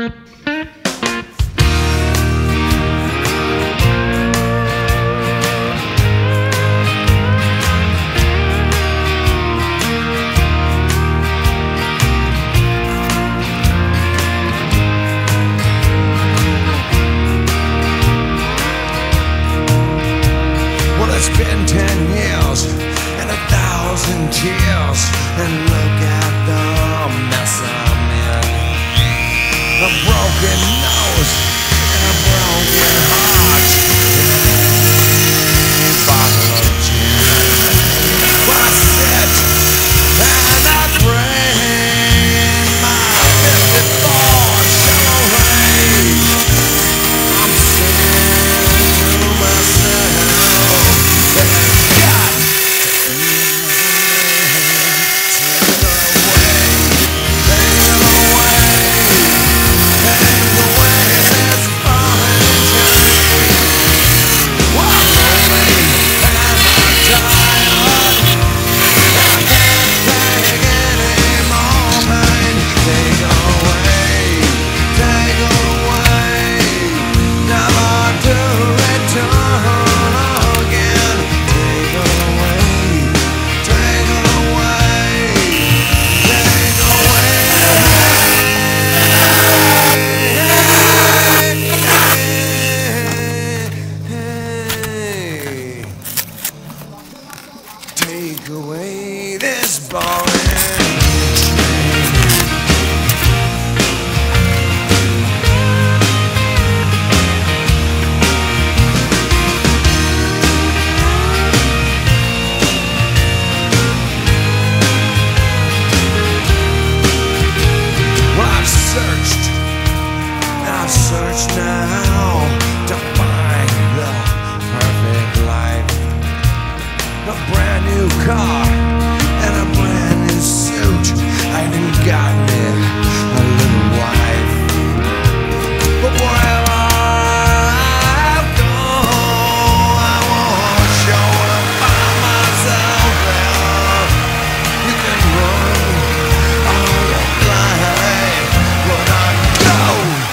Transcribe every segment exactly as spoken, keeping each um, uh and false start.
It's been ten years and a thousand tears, and look at the mess I'm in. A broken nose and a broken heart, and a bottle of gin. When I sit and I bring my fifty-four Chevrolet, I'm saying to myself, take away this boring train. Well, I've searched, and I've searched now to find the perfect life. A brand new car and a brand new suit. I even got me a little wife. But wherever I go, I won't show up by myself there. You can run all your life, but I go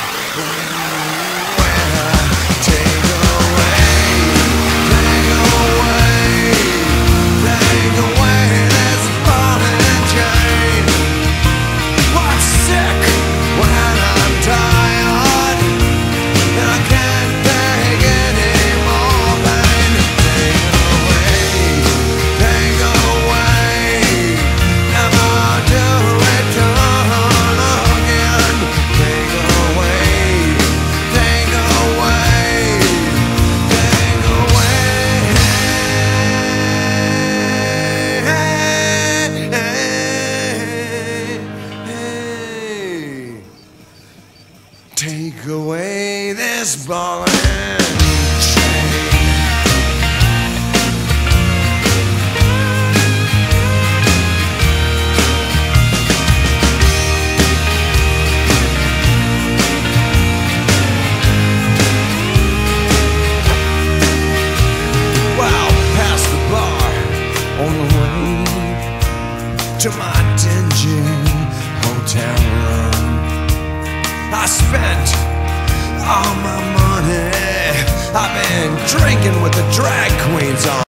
where. Take away, take away, take away this falling chain. I'm sick when I'm tired, and I can't take any more pain. Take away, take away, never to return again. Take away, take away, take away. Take away this ball and chain. Wow, past the bar on the way to my dingy hotel room. I spent all my money. I've been drinking with the drag queens on